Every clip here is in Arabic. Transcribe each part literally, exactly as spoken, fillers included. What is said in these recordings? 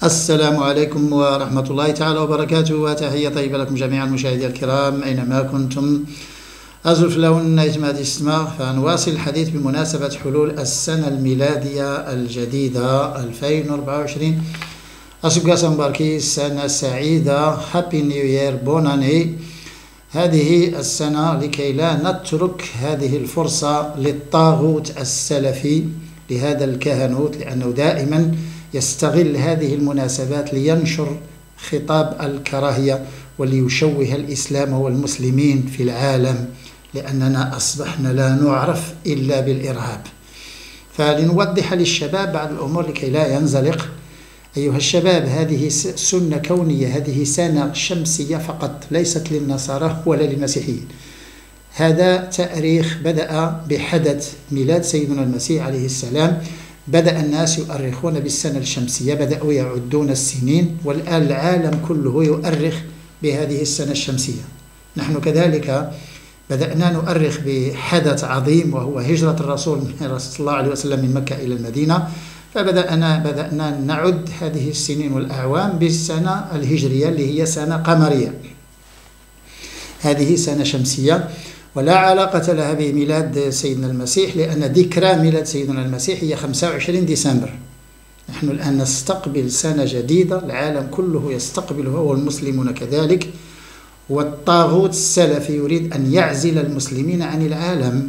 السلام عليكم ورحمة الله تعالى وبركاته، وتحية طيبة لكم جميعا مشاهدي الكرام أينما كنتم. أزف لون نجمة السماء، فنواصل الحديث بمناسبة حلول السنة الميلادية الجديدة ألفين وأربعة وعشرين. أسبقا مباركي سنة سعيدة، هابي نيو يير، بوناني. هذه السنة لكي لا نترك هذه الفرصة للطاغوت السلفي، لهذا الكهنوت، لأنه دائما يستغل هذه المناسبات لينشر خطاب الكراهية وليشوه الإسلام والمسلمين في العالم، لأننا أصبحنا لا نعرف إلا بالإرهاب. فلنوضح للشباب بعض الأمور لكي لا ينزلق. أيها الشباب، هذه سنة كونية، هذه سنة شمسية فقط، ليست للنصارى ولا للمسيحيين. هذا تاريخ بدأ بحدث ميلاد سيدنا المسيح عليه السلام. بدأ الناس يؤرخون بالسنة الشمسية، بدأوا يعدون السنين، والآن العالم كله يؤرخ بهذه السنة الشمسية. نحن كذلك بدأنا نؤرخ بحدث عظيم، وهو هجرة الرسول صلى الله عليه وسلم من مكة إلى المدينة. فبدأنا بدأنا نعد هذه السنين والأعوام بالسنة الهجرية اللي هي سنة قمرية. هذه سنة شمسية ولا علاقة لها بميلاد سيدنا المسيح، لأن ذكرى ميلاد سيدنا المسيح هي خمسة وعشرين ديسمبر. نحن الآن نستقبل سنة جديدة، العالم كله يستقبلها والمسلمون كذلك، والطاغوت السلفي يريد أن يعزل المسلمين عن العالم،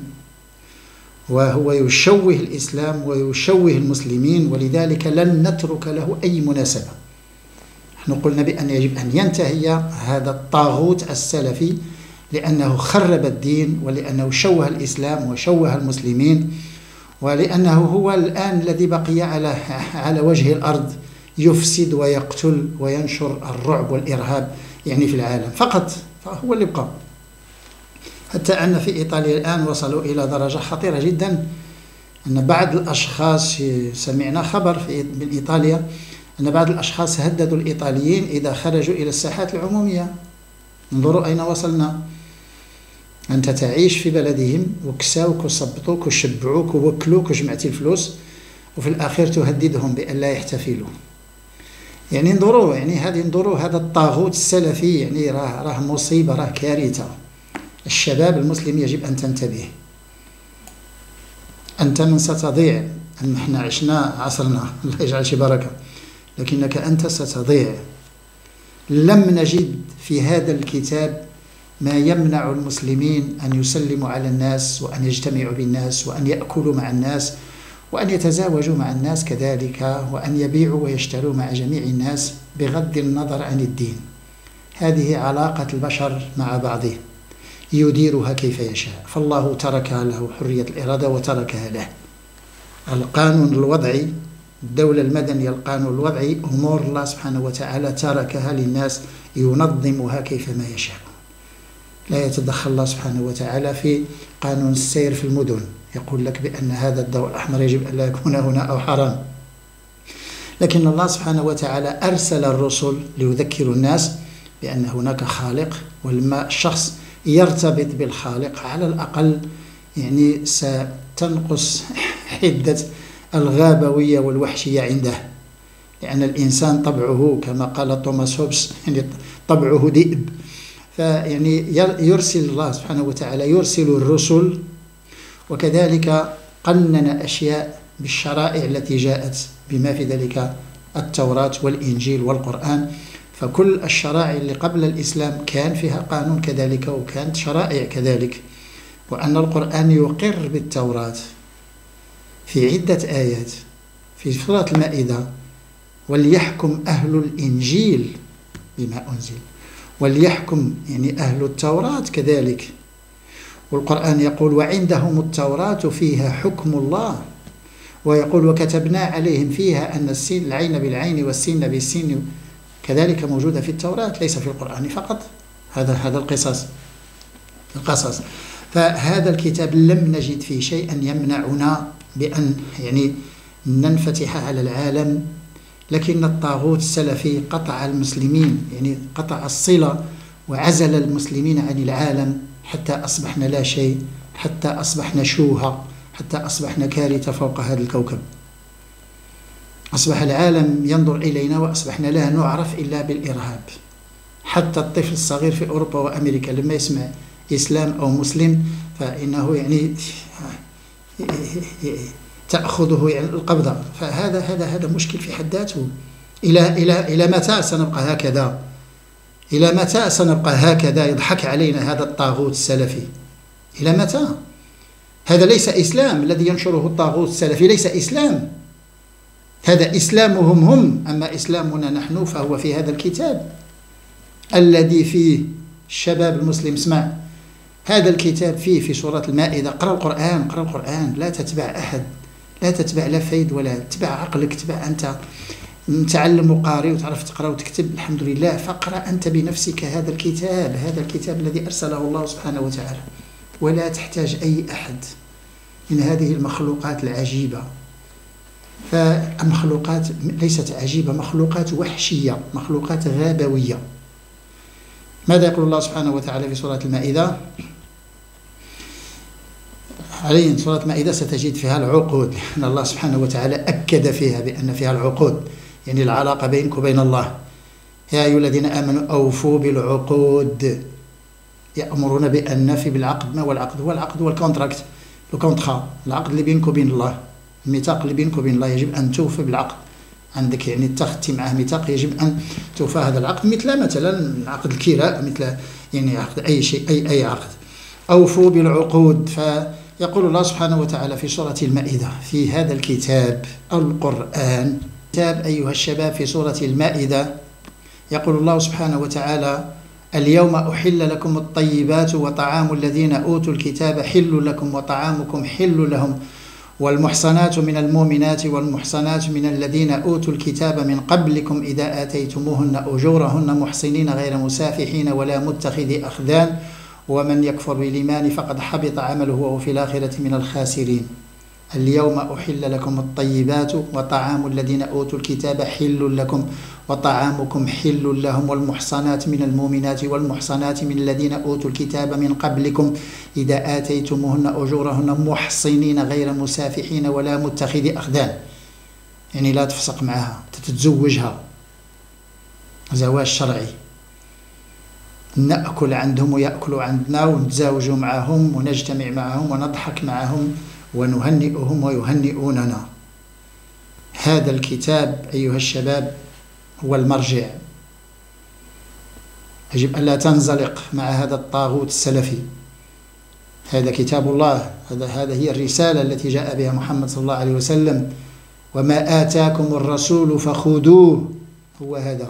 وهو يشوه الإسلام ويشوه المسلمين، ولذلك لن نترك له أي مناسبة. نحن قلنا بأن يجب أن ينتهي هذا الطاغوت السلفي، لأنه خرب الدين، ولأنه شوه الإسلام وشوه المسلمين، ولأنه هو الآن الذي بقي على على وجه الأرض يفسد ويقتل وينشر الرعب والإرهاب يعني في العالم فقط، فهو اللي بقى. حتى أن في إيطاليا الآن وصلوا إلى درجة خطيرة جدا، أن بعض الأشخاص، سمعنا خبر في من إيطاليا أن بعض الأشخاص هددوا الإيطاليين إذا خرجوا إلى الساحات العمومية. انظروا أين وصلنا. أنت تعيش في بلدهم وكساوك وصبطوك وشبعوك ووكلوك وجمعتي الفلوس، وفي الأخير تهددهم بأن لا يحتفلوا. يعني انظروا، يعني هذه انظروا هذا الطاغوت السلفي، يعني راه راه مصيبة، راه كارثة. الشباب المسلم يجب أن تنتبه. أنت من ستضيع. نحن عشنا عصرنا، الله يجعل شي بركة، لكنك أنت ستضيع. لم نجد في هذا الكتاب ما يمنع المسلمين أن يسلموا على الناس، وأن يجتمعوا بالناس، وأن يأكلوا مع الناس، وأن يتزاوجوا مع الناس كذلك، وأن يبيعوا ويشتروا مع جميع الناس بغض النظر عن الدين. هذه علاقة البشر مع بعضهم، يديرها كيف يشاء، فالله تركها له حرية الإرادة وتركها له. القانون الوضعي، الدولة المدنية، القانون الوضعي، أمور الله سبحانه وتعالى تركها للناس ينظمها كيفما يشاء. لا يتدخل الله سبحانه وتعالى في قانون السير في المدن، يقول لك بأن هذا الضوء الأحمر يجب أن لا يكون هنا أو حرام. لكن الله سبحانه وتعالى أرسل الرسل ليذكروا الناس بأن هناك خالق، ولما الشخص يرتبط بالخالق على الأقل يعني ستنقص حدة الغابوية والوحشية عنده، لأن الإنسان طبعه كما قال توماس هوبس يعني طبعه ذئب. فيعني يرسل الله سبحانه وتعالى يرسل الرسل، وكذلك قنن أشياء بالشرائع التي جاءت، بما في ذلك التوراة والإنجيل والقرآن. فكل الشرائع اللي قبل الإسلام كان فيها قانون كذلك، وكانت شرائع كذلك. وأن القرآن يقر بالتوراة في عدة آيات في سورة المائدة: وليحكم أهل الإنجيل بما أنزل، وليحكم يعني أهل التوراة كذلك. والقرآن يقول: وعندهم التوراة فيها حكم الله، ويقول: وكتبنا عليهم فيها أن السين العين بالعين والسين بالسين، كذلك موجودة في التوراة، ليس في القرآن فقط. هذا هذا القصص القصص فهذا الكتاب لم نجد فيه شيئا يمنعنا بأن يعني ننفتح على العالم، لكن الطاغوت السلفي قطع المسلمين، يعني قطع الصلة وعزل المسلمين عن العالم، حتى أصبحنا لا شيء، حتى أصبحنا شوهة، حتى أصبحنا كارثة فوق هذا الكوكب. أصبح العالم ينظر إلينا وأصبحنا لا نعرف إلا بالإرهاب. حتى الطفل الصغير في أوروبا وأمريكا لما يسمع إسلام أو مسلم فإنه يعني تأخذه يعني القبضة. فهذا هذا هذا مشكل في حد ذاته. إلى إلى إلى متى سنبقى هكذا؟ إلى متى سنبقى هكذا يضحك علينا هذا الطاغوت السلفي؟ إلى متى؟ هذا ليس إسلام الذي ينشره الطاغوت السلفي، ليس إسلام. هذا إسلامهم هم، أما إسلامنا نحن فهو في هذا الكتاب الذي فيه الشباب المسلم. اسمع، هذا الكتاب فيه في سورة المائدة، قرأ القرآن، قرأ القرآن، لا تتبع أحد، لا تتبع لا فيد ولا تتبع عقلك، تتبع أنت متعلم وقارئ وتعرف تقرأ وتكتب، الحمد لله، فاقرأ أنت بنفسك هذا الكتاب، هذا الكتاب الذي أرسله الله سبحانه وتعالى، ولا تحتاج أي أحد من هذه المخلوقات العجيبة. فالمخلوقات ليست عجيبة، مخلوقات وحشية، مخلوقات غابوية. ماذا يقول الله سبحانه وتعالى في سورة المائدة؟ عليه سورة المائدة ستجد فيها العقود، لأن الله سبحانه وتعالى أكد فيها بأن فيها العقود، يعني العلاقة بينك وبين الله. يا أيها الذين آمنوا أوفوا بالعقود، يأمرون بأن نفي بالعقد. ما هو العقد؟ هو العقد هو الكونتراكت، الكونترا، العقد اللي بينك وبين الله، الميثاق اللي بينك وبين الله، يجب أن توفي بالعقد. عندك يعني اتخذتي معه ميثاق، يجب أن توفى هذا العقد، مثل مثلا عقد الكراء، مثل يعني عقد أي شيء، أي أي عقد. أوفوا بالعقود. فيقول الله سبحانه وتعالى في سورة المائدة في هذا الكتاب القرآن، كتاب أيها الشباب، في سورة المائدة يقول الله سبحانه وتعالى: اليوم أحل لكم الطيبات وطعام الذين أوتوا الكتاب حل لكم وطعامكم حل لهم والمحصنات من المؤمنات والمحصنات من الذين أوتوا الكتاب من قبلكم إذا آتيتموهن أجورهن محصنين غير مسافحين ولا متخذي أخدان ومن يكفر بالإيمان فقد حبط عمله وهو في الآخرة من الخاسرين. اليوم أحل لكم الطيبات وطعام الذين أوتوا الكتاب حل لكم وطعامكم حل لهم والمحصنات من المؤمنات والمحصنات من الذين أوتوا الكتاب من قبلكم إذا آتيتموهن أجورهن محصنين غير مسافحين ولا متخذي أخدان، يعني لا تفسق معها، تتزوجها زواج شرعي، نأكل عندهم ويأكلوا عندنا ونتزاوج معهم ونجتمع معهم ونضحك معهم ونهنئهم ويهنئوننا. هذا الكتاب أيها الشباب هو المرجع. يجب أن لا تنزلق مع هذا الطاغوت السلفي. هذا كتاب الله، هذا هذا هي الرسالة التي جاء بها محمد صلى الله عليه وسلم. وما آتاكم الرسول فخذوه، هو هذا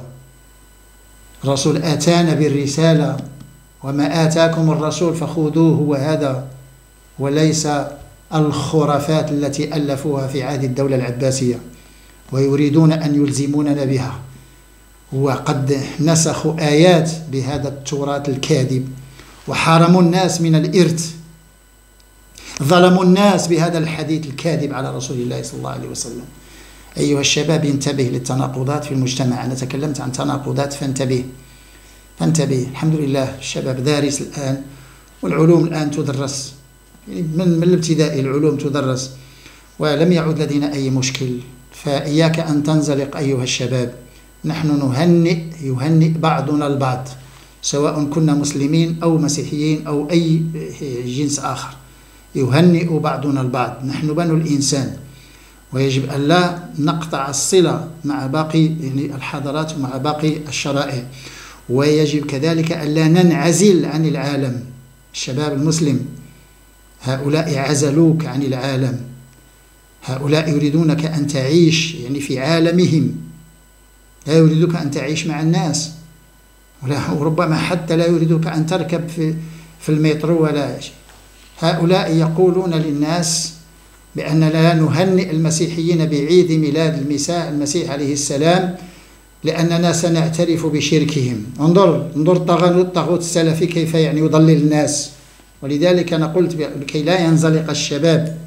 الرسول آتانا بالرسالة. وما آتاكم الرسول فخذوه، هو هذا، وليس الخرافات التي ألفوها في عهد الدولة العباسية ويريدون أن يلزموننا بها، وقد نسخوا آيات بهذا التراث الكاذب وحرموا الناس من الإرث، ظلموا الناس بهذا الحديث الكاذب على رسول الله صلى الله عليه وسلم. أيها الشباب، انتبه للتناقضات في المجتمع. أنا تكلمت عن تناقضات، فانتبه فانتبه. الحمد لله الشباب دارس الآن، والعلوم الآن تدرس، من من الابتدائي العلوم تدرس، ولم يعد لدينا أي مشكل. فإياك أن تنزلق أيها الشباب. نحن نهنئ يهنئ بعضنا البعض، سواء كنا مسلمين أو مسيحيين أو أي جنس آخر، يهنئ بعضنا البعض. نحن بنو الإنسان، ويجب أن لا نقطع الصلة مع باقي يعني الحضارات ومع باقي الشرائع، ويجب كذلك أن لا ننعزل عن العالم. الشباب المسلم، هؤلاء عزلوك عن العالم، هؤلاء يريدونك أن تعيش يعني في عالمهم، لا يريدوك أن تعيش مع الناس، وربما حتى لا يريدوك أن تركب في في المترو ولا شيء. هؤلاء يقولون للناس بأن لا نهنئ المسيحيين بعيد ميلاد المسيح المسيح عليه السلام لأننا سنعترف بشركهم. انظر انظر الطاغوت السلفي كيف يعني يضلل الناس. ولذلك أنا قلت لكي لا ينزلق الشباب،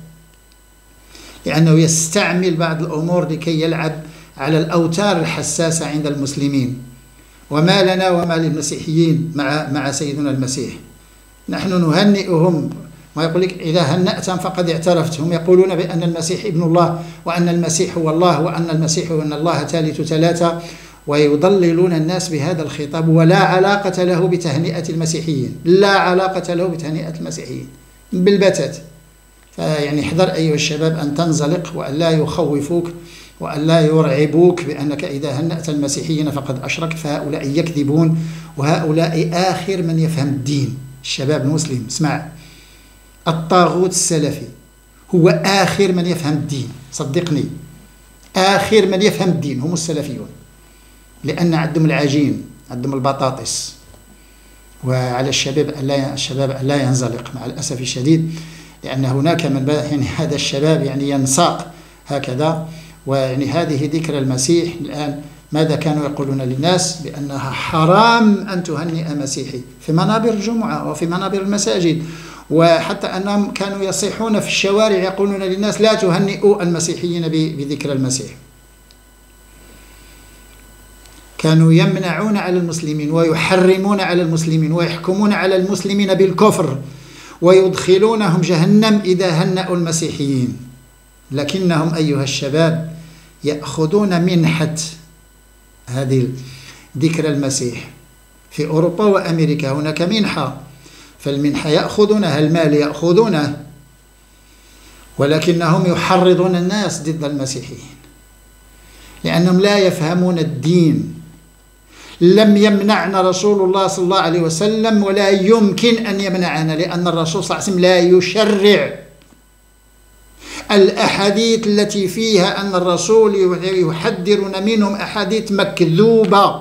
لأنه يستعمل بعض الأمور لكي يلعب على الأوتار الحساسة عند المسلمين. وما لنا وما للمسيحيين مع مع سيدنا المسيح. نحن نهنئهم ويقول لك إذا هنأتم فقد اعترفت. هم يقولون بأن المسيح ابن الله، وأن المسيح هو الله، وأن المسيح وأن الله ثالث ثلاثة، ويضللون الناس بهذا الخطاب، ولا علاقة له بتهنئة المسيحيين، لا علاقة له بتهنئة المسيحيين بالبتات. فيعني احذر أيها الشباب أن تنزلق، وأن لا يخوفوك، وأن لا يرعبوك بأنك إذا هنأت المسيحيين فقد أشركت، فهؤلاء يكذبون، وهؤلاء آخر من يفهم الدين. الشباب المسلم اسمع، الطاغوت السلفي هو آخر من يفهم الدين، صدقني، آخر من يفهم الدين هم السلفيون، لأن عندهم العجين، عندهم البطاطس. وعلى الشباب ألا الشباب ألا ينزلق مع الأسف الشديد، لأن هناك من يعني هذا الشباب يعني ينساق هكذا. ويعني هذه ذكرى المسيح الآن ماذا كانوا يقولون للناس؟ بأنها حرام أن تهنئ مسيحي في منابر الجمعة وفي منابر المساجد، وحتى أنهم كانوا يصيحون في الشوارع يقولون للناس لا تهنئوا المسيحيين بذكرى المسيح. كانوا يمنعون على المسلمين ويحرمون على المسلمين ويحكمون على المسلمين بالكفر ويدخلونهم جهنم إذا هنأوا المسيحيين. لكنهم أيها الشباب يأخذون منحة هذه ذكرى المسيح. في أوروبا وأمريكا هناك منحة، فالمنحة يأخذونها، المال يأخذونه، ولكنهم يحرضون الناس ضد المسيحيين لأنهم لا يفهمون الدين. لم يمنعنا رسول الله صلى الله عليه وسلم ولا يمكن أن يمنعنا، لأن الرسول صلى الله عليه وسلم لا يشرع. الأحاديث التي فيها أن الرسول يحذرنا منهم أحاديث مكذوبة.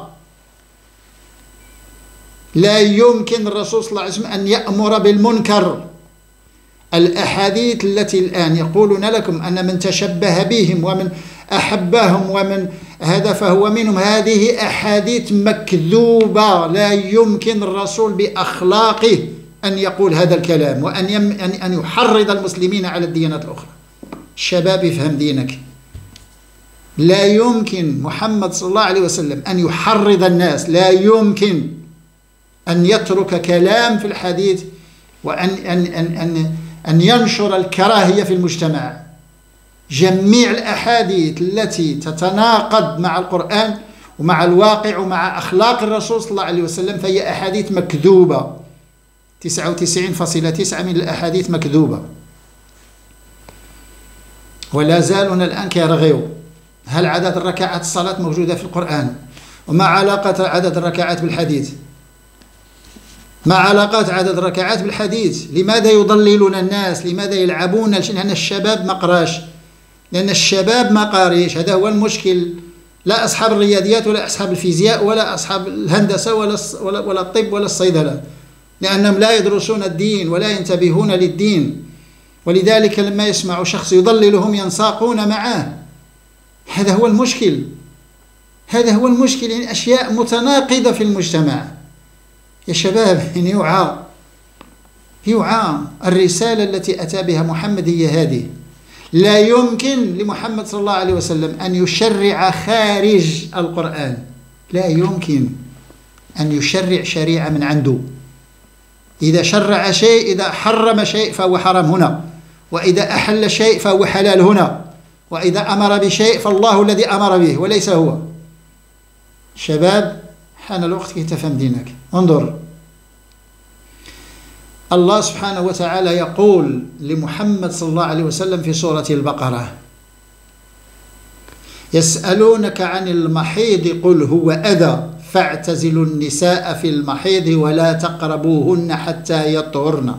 لا يمكن الرسول صلى الله عليه وسلم أن يأمر بالمنكر. الأحاديث التي الآن يقولون لكم أن من تشبه بهم ومن أحبهم ومن هذا فهو منهم، هذه أحاديث مكذوبة. لا يمكن الرسول بأخلاقه أن يقول هذا الكلام وأن يم أن يحرض المسلمين على الديانات الأخرى. الشباب يفهم دينك. لا يمكن محمد صلى الله عليه وسلم أن يحرض الناس، لا يمكن أن يترك كلام في الحديث وأن أن أن أن أن ينشر الكراهية في المجتمع. جميع الأحاديث التي تتناقض مع القرآن ومع الواقع ومع أخلاق الرسول صلى الله عليه وسلم فهي أحاديث مكذوبة. تسعة وتسعين فاصلة تسعة من الأحاديث مكذوبة. ولا زالون الآن كيرغيو هل عدد الركعات الصلاة موجودة في القرآن؟ وما علاقة عدد الركعات بالحديث؟ ما علاقة عدد الركعات بالحديث؟ لماذا يضللون الناس؟ لماذا يلعبون؟ لأن الشباب ما قراش، لأن الشباب ما قاريش. هذا هو المشكل. لا أصحاب الرياضيات ولا أصحاب الفيزياء ولا أصحاب الهندسة ولا ولا الطب ولا الصيدلة، لأنهم لا يدرسون الدين ولا ينتبهون للدين. ولذلك لما يسمعوا شخص يضللهم ينساقون معه. هذا هو المشكل. هذا هو المشكل. يعني أشياء متناقضة في المجتمع. يا شباب يعني يوعى يوعى. الرسالة التي أتى بها محمد هي هذه. لا يمكن لمحمد صلى الله عليه وسلم أن يشرع خارج القرآن. لا يمكن أن يشرع شريعة من عنده. إذا شرع شيء، إذا حرم شيء فهو حرام هنا، وإذا أحل شيء فهو حلال هنا، وإذا أمر بشيء فالله الذي أمر به وليس هو. شباب حان الوقت كي تفهم دينك. انظر، الله سبحانه وتعالى يقول لمحمد صلى الله عليه وسلم في سورة البقرة: يسألونك عن المحيض قل هو أذى فاعتزلوا النساء في المحيض ولا تقربوهن حتى يطهرن.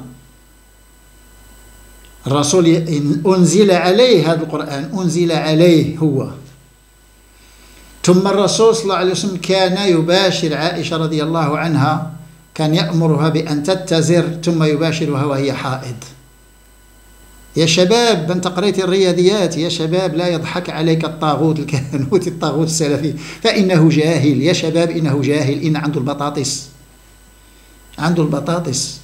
الرسول أنزل عليه هذا القرآن، أنزل عليه هو. ثم الرسول صلى الله عليه وسلم كان يباشر عائشة رضي الله عنها، كان يأمرها بأن تتزر ثم يباشرها وهي حائض. يا شباب أنت قريت الرياضيات، يا شباب لا يضحك عليك الطاغوت الكهنوت الطاغوت السلفي، فإنه جاهل. يا شباب إنه جاهل، إن عنده البطاطس، عنده البطاطس.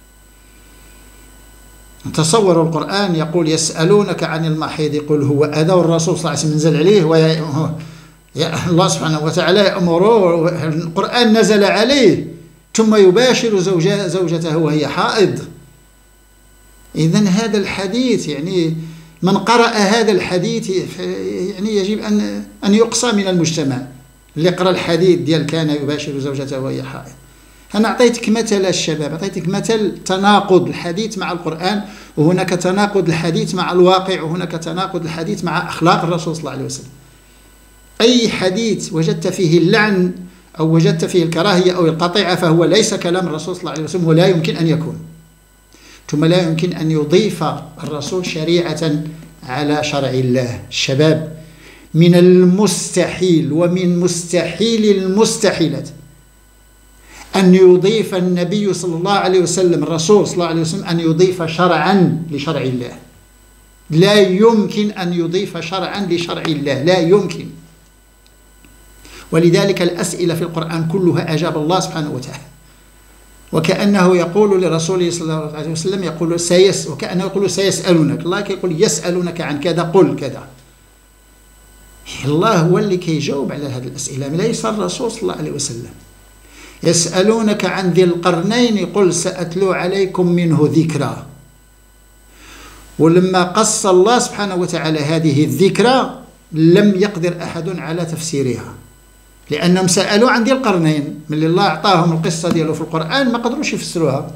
تصوروا القرآن يقول يسألونك عن المحيض قل هو أذى، والرسول صلى الله عليه وسلم نزل عليه ويا الله سبحانه وتعالى يأمره، القرآن نزل عليه ثم يباشر زوجته وهي حائض. إذن هذا الحديث يعني من قرأ هذا الحديث يعني يجب أن أن يقصى من المجتمع. اللي قرأ الحديث ديال كان يباشر زوجته وهي حائض. أنا أعطيتك مثل الشباب، أعطيتك مثل تناقض الحديث مع القرآن، وهناك تناقض الحديث مع الواقع، وهناك تناقض الحديث مع أخلاق الرسول صلى الله عليه وسلم. أي حديث وجدت فيه اللعن أو وجدت فيه الكراهية أو القطيعة فهو ليس كلام الرسول صلى الله عليه وسلم، ولا يمكن أن يكون. ثم لا يمكن أن يضيف الرسول شريعة على شرع الله. الشباب، من المستحيل ومن مستحيل المستحيلات أن يضيف النبي صلى الله عليه وسلم، الرسول صلى الله عليه وسلم، أن يضيف شرعا لشرع الله. لا يمكن أن يضيف شرعا لشرع الله، لا يمكن. ولذلك الأسئلة في القرآن كلها أجاب الله سبحانه وتعالى، وكأنه يقول لرسوله صلى الله عليه وسلم، يقول سيس وكأنه يقول سيسألونك. الله يقول يسألونك عن كذا قل كذا. الله هو اللي كيجاوب على هذه الأسئلة، ليس الرسول صلى الله عليه وسلم. يسألونك عن ذي القرنين قل سأتلو عليكم منه ذكرى. ولما قص الله سبحانه وتعالى هذه الذكرى لم يقدر أحد على تفسيرها، لأنهم سألوا عن ذي القرنين، من اللي الله أعطاهم القصة ديالو في القرآن ما قدروش يفسروها،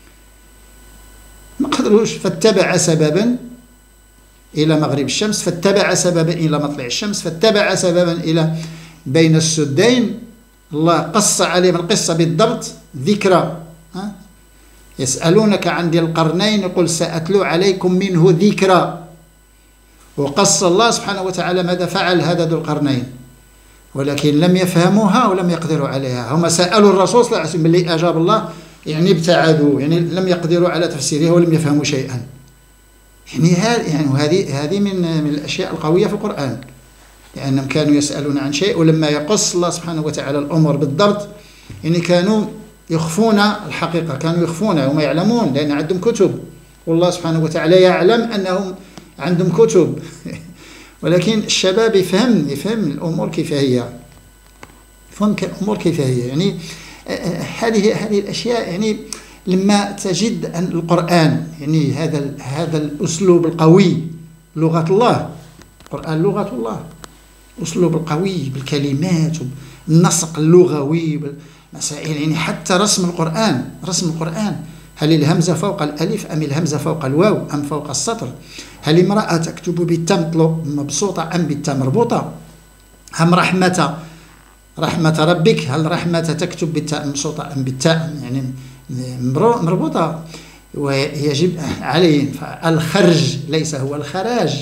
ما قدروش. فاتبع سببا إلى مغرب الشمس، فاتبع سببا إلى مطلع الشمس، فاتبع سببا إلى بين السدين. الله قص عليهم القصة بالضبط ذكرى. ها؟ يسألونك عن ذي القرنين قل سأتلو عليكم منه ذكرى. وقص الله سبحانه وتعالى ماذا فعل هذا ذو القرنين، ولكن لم يفهموها ولم يقدروا عليها. هم سألوا الرسول صلى الله عليه وسلم اللي أجاب الله، يعني ابتعدوا، يعني لم يقدروا على تفسيرها ولم يفهموا شيئا. يعني هذه يعني هذه هذه من من الأشياء القوية في القرآن، لأنهم كانوا يسألون عن شيء، ولما يقص الله سبحانه وتعالى الأمور بالضبط يعني كانوا يخفون الحقيقة، كانوا يخفونها وما يعلمون، لأن عندهم كتب، والله سبحانه وتعالى يعلم أنهم عندهم كتب. ولكن الشباب يفهم يفهم الأمور كيف هي، يفهم الأمور كيف هي. يعني هذه هذه الأشياء، يعني لما تجد أن القرآن يعني هذا هذا الأسلوب القوي، لغة الله، القرآن لغة الله، أسلوب القوي بالكلمات والنسق اللغوي بالمسائل، يعني حتى رسم القرآن، رسم القرآن، هل الهمزة فوق الألف أم الهمزة فوق الواو أم فوق السطر؟ هل امرأة تكتب بالتاء مبسوطة أم بالتاء مربوطة؟ هم رحمة رحمة ربك، هل رحمة تكتب بالتاء مبسوطة أم بالتاء يعني مربوطة؟ ويجب عليه الخرج ليس هو الخراج.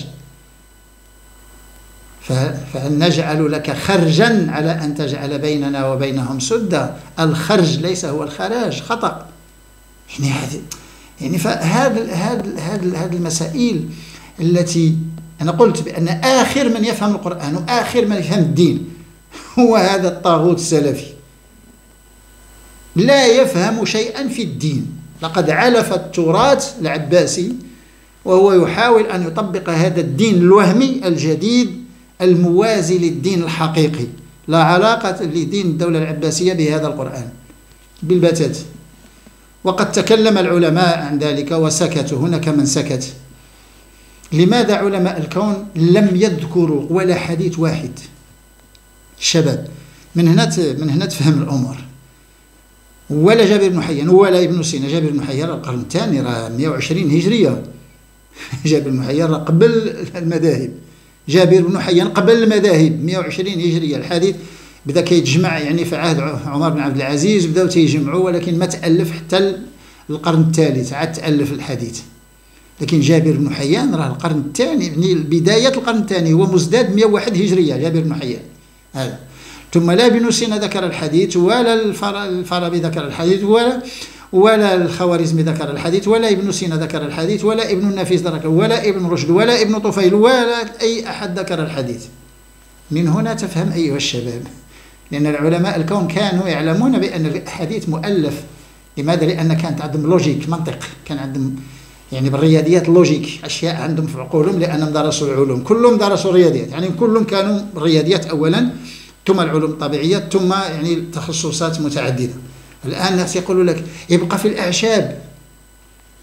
فنجعل لك خرجا على أن تجعل بيننا وبينهم سدا. الخرج ليس هو الخراج، خطأ. يعني هذه يعني فهذا هذا هذا هذه المسائل التي أنا قلت بأن آخر من يفهم القرآن وآخر من يفهم الدين هو هذا الطاغوت السلفي، لا يفهم شيئا في الدين. لقد علف التراث العباسي وهو يحاول أن يطبق هذا الدين الوهمي الجديد الموازي للدين الحقيقي، لا علاقة لدين الدولة العباسية بهذا القرآن بالبتات. وقد تكلم العلماء عن ذلك وسكتوا، هناك من سكت. لماذا علماء الكون لم يذكروا ولا حديث واحد؟ الشباب، من هنا من هنا تفهم الأمور. ولا جابر بن حيان ولا ابن سينا. جابر بن حيان القرن الثاني راه مئة وعشرين هجرية. جابر بن حيان راه قبل المذاهب. جابر بن حيان قبل المذاهب مئة وعشرين هجرية. الحديث بدا كيتجمع يعني في عهد عمر بن عبد العزيز، بداو تيجمعوا، ولكن ما تألف حتى القرن الثالث عاد تألف الحديث. لكن جابر بن حيان راه القرن الثاني، يعني بداية القرن الثاني، هو مزداد مئة وواحد هجرية جابر بن حيان هذا. ثم لا ابن سينا ذكر الحديث، ولا الفارابي ذكر الحديث، ولا ولا الخوارزمي ذكر الحديث، ولا ابن سينا ذكر الحديث، ولا ابن النفيس ذكر، ولا ابن رشد، ولا ابن طفيل، ولا أي أحد ذكر الحديث. من هنا تفهم أيها الشباب، لأن العلماء الكون كانوا يعلمون بأن الحديث مؤلف. لماذا؟ لأن كانت عندهم لوجيك، منطق، كان عندهم يعني بالرياضيات لوجيك، أشياء عندهم في عقولهم، لأنهم درسوا العلوم، كلهم درسوا الرياضيات، يعني كلهم كانوا الرياضيات أولا، ثم العلوم الطبيعية، ثم يعني تخصصات متعددة. الآن الناس يقولوا لك يبقى في الأعشاب،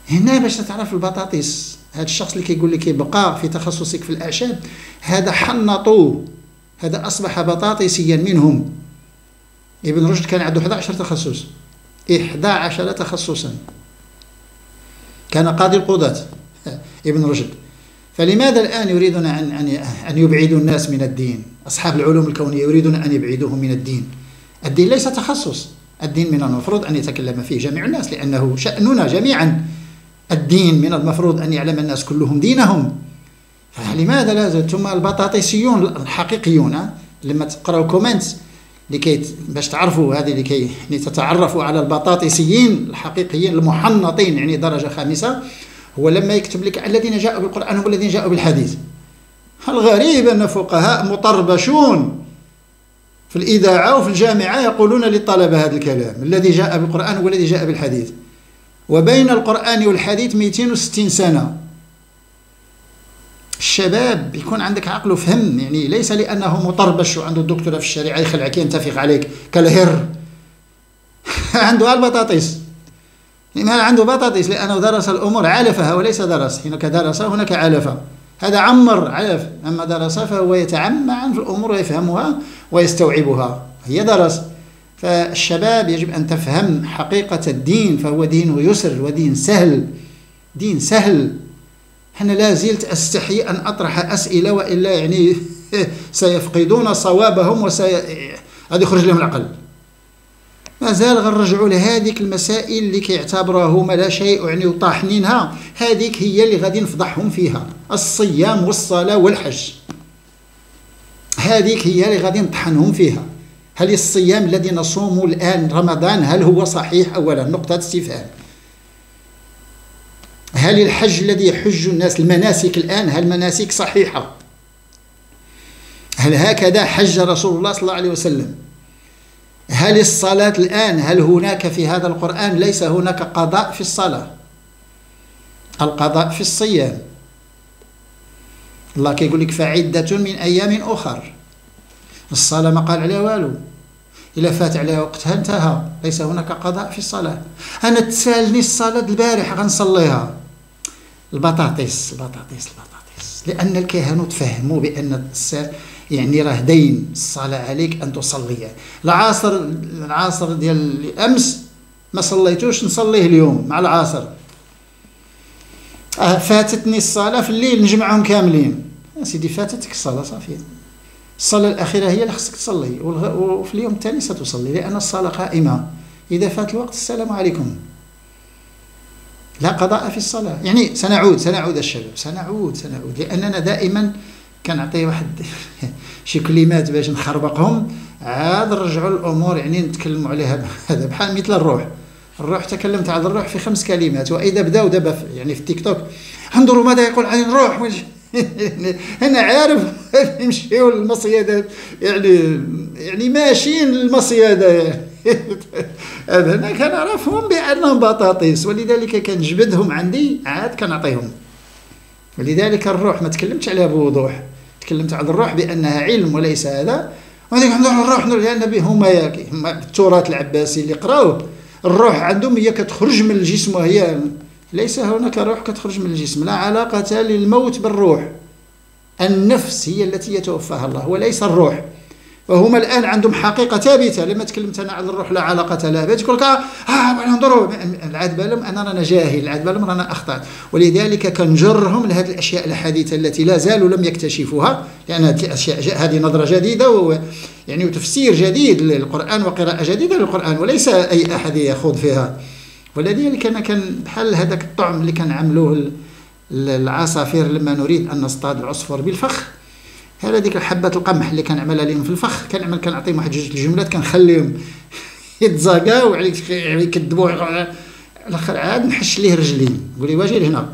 هنا باش تعرف البطاطس، هذا الشخص اللي كيقول لك يبقى في تخصصك في الأعشاب، هذا حنطوا، هذا أصبح بطاطسيا منهم. ابن رشد كان عنده أحد عشر تخصص، أحد عشر تخصصا، كان قاضي القضاة ابن رشد. فلماذا الآن يريدون أن أن يبعدوا الناس من الدين؟ أصحاب العلوم الكونية يريدون أن يبعدوهم من الدين. الدين ليس تخصص، الدين من المفروض أن يتكلم فيه جميع الناس، لأنه شأننا جميعا. الدين من المفروض أن يعلم الناس كلهم دينهم. فلماذا لا ثم البطاطسيون الحقيقيون لما تقرأوا كومنتس لكي باش تعرفوا هذه، لكي يعني تتعرفوا على البطاطسيين الحقيقيين المحنطين يعني درجة خامسة، هو لما يكتب لك الذين جاءوا بالقرآن هم الذين جاءوا بالحديث. الغريب أن فقهاء مطربشون في الإذاعة وفي الجامعة يقولون للطلبة هذا الكلام، الذي جاء بالقرآن هو الذي جاء بالحديث، وبين القرآن والحديث مئتين وستين سنة. الشباب يكون عندك عقل وفهم، يعني ليس لأنه مطربش وعنده الدكتوراه في الشريعة يخلعك ينتفخ عليك كالهر. عنده البطاطس. لماذا عنده بطاطس؟ لأنه درس الأمور عالفها وليس درس، هناك درس هناك عالف. هذا عمر عالف، أما درس فهو يتعمع في الأمور ويفهمها ويستوعبها، هي درس. فالشباب يجب أن تفهم حقيقة الدين، فهو دين يسر ودين سهل، دين سهل. أنا لا زلت أستحي أن أطرح أسئلة وإلا يعني سيفقدون صوابهم وسي هذا يخرج لهم العقل. ما زال غنرجعوا لهذيك المسائل اللي كيعتبروها هما لا شيء يعني وطاحنينها، هذيك هي اللي غادي نفضحهم فيها، الصيام والصلاة والحج، هذيك هي اللي غادي نطحنهم فيها. هل الصيام الذي نصومه الآن رمضان هل هو صحيح؟ أولا نقطة استفهام. هل الحج الذي يحج الناس المناسك الآن هل مناسك صحيحة؟ هل هكذا حج رسول الله صلى الله عليه وسلم؟ هل الصلاة الآن هل هناك في هذا القرآن ليس هناك قضاء في الصلاة؟ القضاء في الصيام. الله كيقول لك فعدة من أيام أخر. الصلاة ما قال عليها والو، إلا فات عليها وقتها انتهى، ليس هناك قضاء في الصلاة. أنا تسالني الصلاة البارح غنصليها. البطاطس البطاطس البطاطس لأن الكهنوت فهموا بأن يعني راه دين الصلاة عليك أن تصلي. العصر العصر ديال الأمس ما صليتوش، نصليه اليوم مع العصر. أه فاتتني الصلاة في الليل نجمعهم كاملين. يا سيدي فاتتك الصلاة صافي، الصلاة الأخيرة هي اللي خصك تصلي، وفي اليوم الثاني ستصلي لأن الصلاة قائمة. إذا فات الوقت السلام عليكم، لا قضاء في الصلاة. يعني سنعود سنعود الشباب سنعود سنعود لأننا دائما كنعطي واحد شي كلمات باش نخربقهم، عاد نرجعوا الأمور يعني نتكلموا عليها. هذا بحال مثل الروح. الروح تكلمت عن الروح في خمس كلمات، وإذا بداوا دابا يعني في التيك توك انظروا ماذا يقول عن الروح. أنا عارف يمشيوا للمصيدة، يعني يعني ماشيين للمصيدة يعني. هذا أنا كنعرفهم بأنهم بطاطس، ولذلك كنجبدهم عندي عاد كنعطيهم. ولذلك الروح ما تكلمتش عليها بوضوح، تكلمت عن الروح بأنها علم وليس هذا. وهذيك عندهم الروح لأن هما التراث العباسي اللي قراوه، الروح عندهم هي كتخرج من الجسم، وهي ليس هناك روح كتخرج من الجسم، لا علاقة للموت بالروح. النفس هي التي يتوفاها الله وليس الروح. وهما الآن عندهم حقيقة ثابتة. لما تكلمت أنا عن الروح لا علاقة لها، بتقول لك اه انظروا العاد بالهم أنا رانا جاهل، العاد بالهم رانا أخطأت. ولذلك كنجرهم لهذه الأشياء الحديثة التي لا زالوا لم يكتشفوها، لأن أشياء هذه نظرة جديدة و يعني وتفسير جديد للقرآن وقراءة جديدة للقرآن، وليس أي أحد يخوض فيها. ولذلك أنا كان بحال هذاك الطعم اللي كنعملوه العصافير لما نريد أن نصطاد العصفور بالفخ. هذا ديك حبة القمح اللي كنعملها لهم في الفخ، كنعمل كنعطيهم واحد جوج الجملات كنخليهم يتزاقاو عليك يكذبوا على الاخر، عاد نحش ليه رجلين نقول ليه واجي لهنا.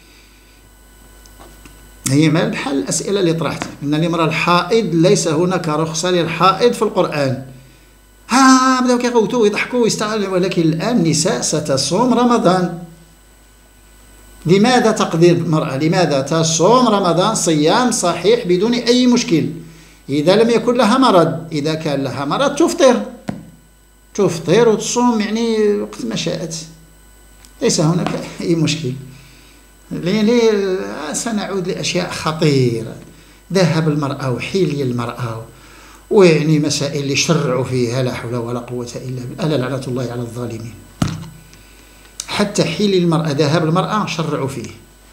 هي مال بحال الاسئله اللي طرحت، ان الامراه الحائض ليس هناك رخصه للحائض في القران. ها بداو كيغوتوا ويضحكوا ويستعلوا، ولكن الان النساء ستصوم رمضان. لماذا تقدير المرأة؟ لماذا تصوم رمضان صيام صحيح بدون أي مشكل إذا لم يكن لها مرض؟ إذا كان لها مرض تفطر تفطر وتصوم يعني وقت ما شاءت. ليس هناك أي مشكل. ليه سنعود لأشياء خطيرة، ذهب المرأة وحيلي المرأة، ويعني مسائل اللي شرعوا فيها لا حول ولا قوة إلا بالله، ألا لعنة الله على الظالمين. حتى حيل المرأة، ذهاب المرأة شرعوا فيه.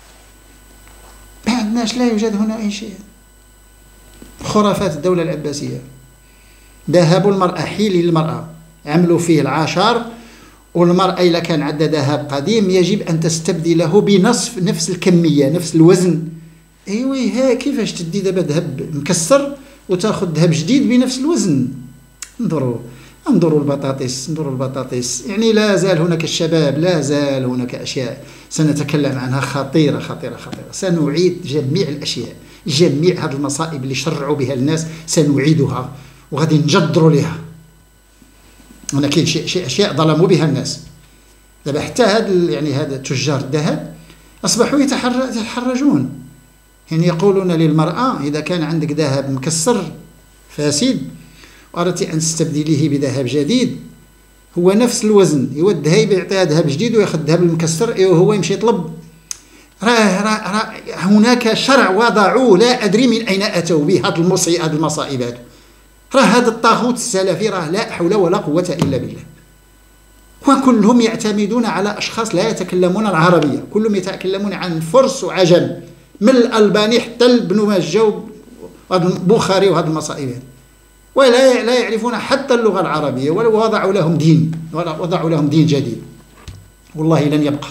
بعد الناس لا يوجد هنا أي شيء، خرافات الدولة العباسية. ذهاب المرأة، حيل المرأة عملوا فيه العشر، والمرأة إذا كان عندها ذهب قديم يجب أن تستبدله بنصف نفس الكمية نفس الوزن. ايوه ها كيفاش تدي دابا ذهب مكسر وتاخذ ذهب جديد بنفس الوزن؟ انظروا انظروا البطاطس، انظروا البطاطس. يعني لا زال هناك الشباب، لا زال هناك أشياء سنتكلم عنها خطيرة خطيرة خطيرة. سنعيد جميع الأشياء، جميع هذه المصائب اللي شرعوا بها الناس سنعيدها وغادي نجدروا لها. هنا كاين شيء شيء أشياء ظلموا بها الناس. دابا حتى هاد يعني هذا تجار الذهب أصبحوا يتحرجون، يعني يقولون للمرأة إذا كان عندك ذهب مكسر فاسد وأردت أن تستبدليه بذهب جديد هو نفس الوزن، يودها يعطيها ذهب جديد ويأخذ الذهب المكسر وهو يمشي يطلب. راه راه راه هناك شرع وضعوه لا أدري من أين أتوا به هذه المصيبة هذه المصائب هذه. راه هذا الطاغوت السلفي راه لا حول ولا قوة إلا بالله، وكلهم يعتمدون على أشخاص لا يتكلمون العربية، كلهم يتكلمون عن فرس وعجم، من الألباني حتى ابن ماجه والبخاري وهذه المصائب، ولا لا يعرفون حتى اللغة العربية، ولو وضعوا لهم دين وضعوا لهم دين جديد والله لن يبقى.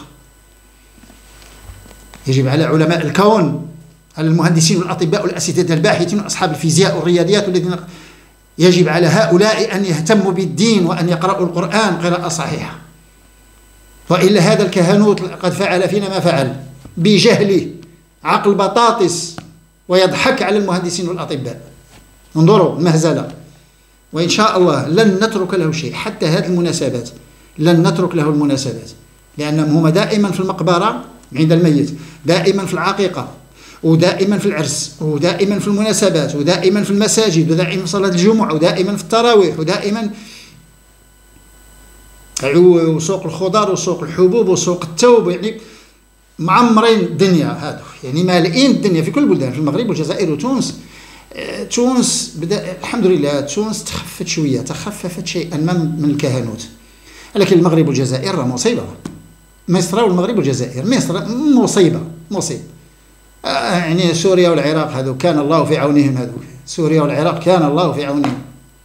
يجب على علماء الكون، على المهندسين والأطباء والأساتذة الباحثين وأصحاب الفيزياء والرياضيات الذين يجب على هؤلاء أن يهتموا بالدين وأن يقرأوا القرآن قراءة صحيحة، وإلا هذا الكهنوت قد فعل فينا ما فعل بجهله، عقل بطاطس، ويضحك على المهندسين والأطباء. انظروا المهزلة. وإن شاء الله لن نترك له شيء، حتى هذه المناسبات لن نترك له المناسبات، لأنهم هم دائما في المقبرة عند الميت، دائما في العقيقة، ودائما في العرس، ودائما في المناسبات، ودائما في المساجد، ودائما في صلاة الجمعة، ودائما في التراويح، ودائما وسوق الخضار وسوق الحبوب وسوق الثوب. يعني معمرين الدنيا هادو، يعني مالئين الدنيا في كل البلدان، في المغرب والجزائر وتونس. تونس بدا الحمد لله، تونس تخفت شوية، تخففت شيئا ما من الكهنوت، لكن المغرب والجزائر مصيبة. مصر والمغرب والجزائر، مصر مصيبة مصيبة. يعني سوريا والعراق هذو كان الله في عونهم، هذو سوريا والعراق كان الله في عونهم،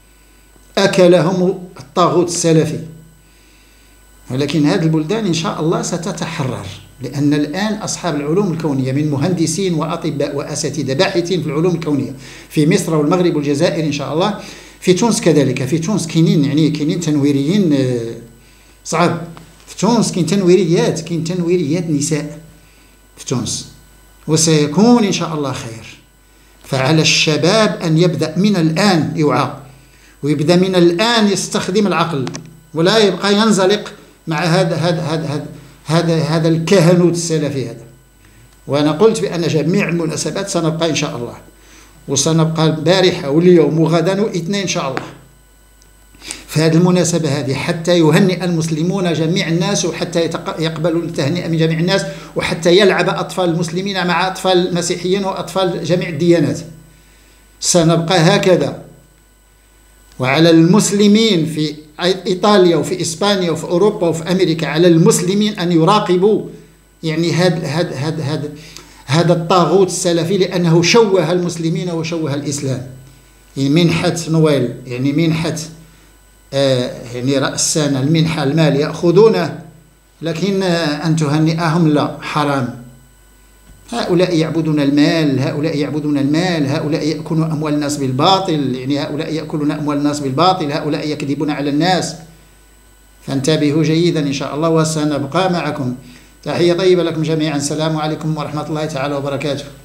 أكلهم الطاغوت السلفي. ولكن هذه البلدان إن شاء الله ستتحرر، لأن الآن أصحاب العلوم الكونية من مهندسين وأطباء وأساتذة باحثين في العلوم الكونية في مصر والمغرب والجزائر إن شاء الله، في تونس كذلك. في تونس كاينين يعني كاينين تنويريين صعب، في تونس كاين تنويريات، كاين تنويريات نساء في تونس، وسيكون إن شاء الله خير. فعلى الشباب أن يبدأ من الآن يوعى، ويبدأ من الآن يستخدم العقل، ولا يبقى ينزلق مع هذا هذا هذا هذا هذا, هذا الكهنوت السلفي هذا. وأنا قلت بأن جميع المناسبات سنبقى إن شاء الله، وسنبقى البارحة واليوم وغدا واثنين إن شاء الله في هذه المناسبة هذه، حتى يهنئ المسلمون جميع الناس، وحتى يقبلوا التهنئة من جميع الناس، وحتى يلعب أطفال المسلمين مع أطفال المسيحيين وأطفال جميع الديانات. سنبقى هكذا. وعلى المسلمين في إيطاليا وفي إسبانيا وفي أوروبا وفي أمريكا، على المسلمين أن يراقبوا يعني هذا هذا هذا هذا هذا الطاغوت السلفي، لأنه شوه المسلمين وشوه الإسلام. يعني منحة نويل، يعني منحة آه يعني رأس السنة، المنحة المال يأخذونه، لكن آه أن تهنئهم لا، حرام. هؤلاء يعبدون المال، هؤلاء يعبدون المال، هؤلاء يأكلون أموال الناس بالباطل، يعني هؤلاء يأكلون أموال الناس بالباطل، هؤلاء يكذبون على الناس. فانتبهوا جيدا إن شاء الله، وسنبقى معكم. تحية طيبة لكم جميعا، السلام عليكم ورحمة الله تعالى وبركاته.